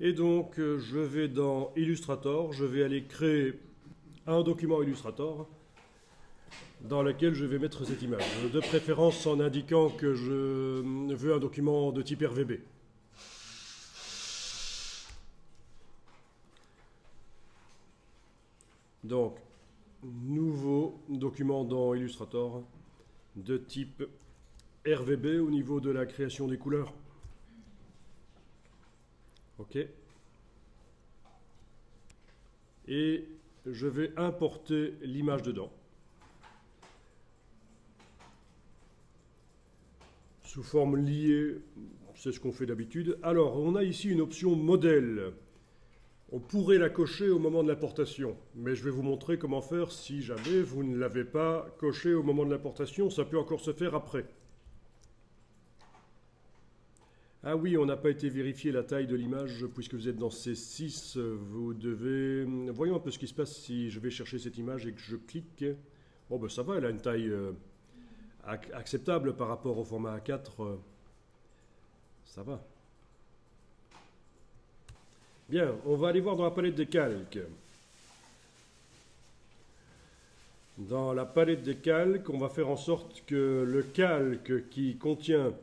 Et donc, je vais dans Illustrator, je vais aller créer un document Illustrator dans lequel je vais mettre cette image. De préférence en indiquant que je veux un document de type RVB. Donc, nouveau document dans Illustrator de type RVB au niveau de la création des couleurs. OK. Et je vais importer l'image dedans. Sous forme liée, c'est ce qu'on fait d'habitude. Alors, on a ici une option modèle. On pourrait la cocher au moment de l'importation, mais je vais vous montrer comment faire si jamais vous ne l'avez pas coché au moment de l'importation. Ça peut encore se faire après. Ah oui, on n'a pas été vérifier la taille de l'image, puisque vous êtes dans C6, vous devez... Voyons un peu ce qui se passe si je vais chercher cette image et que je clique. Oh ben ça va, elle a une taille acceptable par rapport au format A4. Ça va. Bien, on va aller voir dans la palette des calques. Dans la palette des calques, on va faire en sorte que le calque qui contient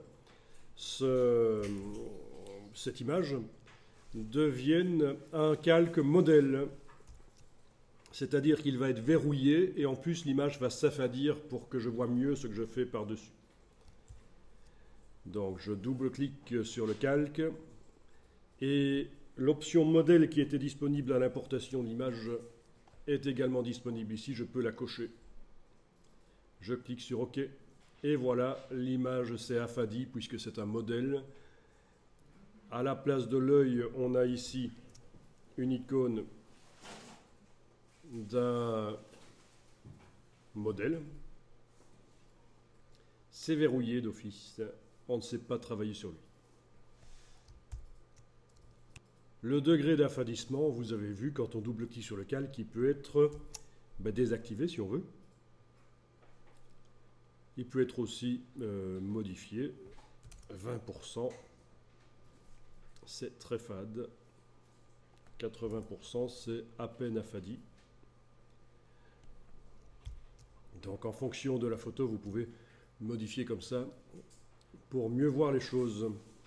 cette image devienne un calque modèle. C'est-à-dire qu'il va être verrouillé et en plus l'image va s'affadir pour que je vois mieux ce que je fais par-dessus. Donc je double-clique sur le calque et l'option modèle qui était disponible à l'importation de l'image est également disponible ici, je peux la cocher. Je clique sur OK et voilà, l'image s'est affadie puisque c'est un modèle. À la place de l'œil, on a ici une icône d'un modèle. C'est verrouillé d'office, on ne sait pas travailler sur lui. Le degré d'affadissement, vous avez vu, quand on double-clique sur le calque, il peut être désactivé si on veut. Il peut être aussi modifié. 20%, c'est très fade. 80%, c'est à peine affadi. Donc en fonction de la photo, vous pouvez modifier comme ça pour mieux voir les choses.